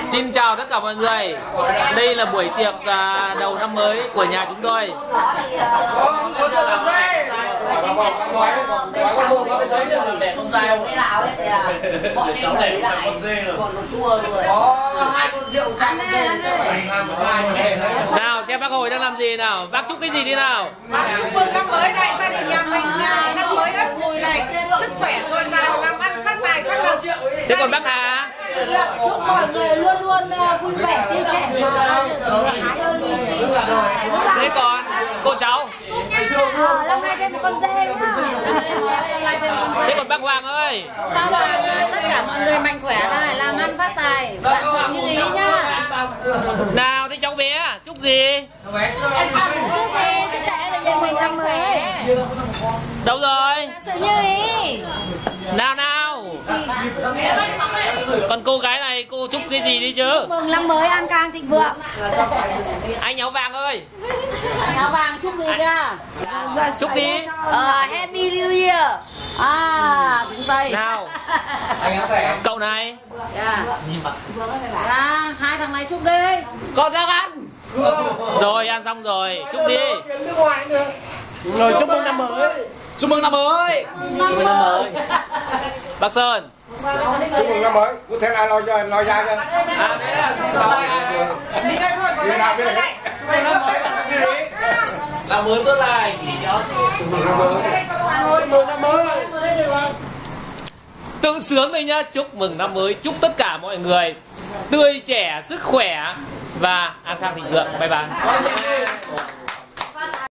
Xin chào tất cả mọi người. Đây là buổi tiệc đầu năm mới của nhà chúng tôi. Nào xem bác Hồi đang làm gì nào? Bác chúc cái gì đi nào? Bác chúc mừng năm mới này, gia đình nhà mình năm mới ấp mùi này, sức khỏe dồi dào, làm ăn phát tài phát lộc. Thế còn bác Hà? Chúc mọi người luôn luôn vui vẻ, tươi trẻ và Thế còn cô cháu? năm nay thêm một con dê nhá. Thế còn bác Hoàng ơi? Bác Hoàng, tất cả mọi người mạnh khỏe này, làm ăn phát tài, vạn sự như ý nhá. Nào thế cháu bé chúc gì? Chúc trẻ là mình năm mới. Đâu rồi? Sự như ý. Nào nào. Còn cô gái này cô chúc cái gì đi chứ? Mừng năm mới an khang thịnh vượng. Anh áo vàng ơi. Áo vàng chúc gì kìa? Chúc đi. Happy New Year. Tiếng Tây. Nào. Cậu này. Hai thằng này chúc đi. Con đang ăn. Rồi ăn xong rồi, chúc đi. Rồi chúc mừng năm mới. Chúc mừng năm mới. Chúc mừng năm mới. Bác Sơn. Chúc mừng năm mới. Có thể là lo ra chưa? Đi ngay thôi, còn lại đây này. Năm mới tốt lành. Chúc mừng năm mới. Chúc mừng năm mới. Tự sướng đây nhá. Chúc mừng năm mới. Chúc tất cả mọi người tươi trẻ, sức khỏe và an khang thịnh vượng. Bye bye.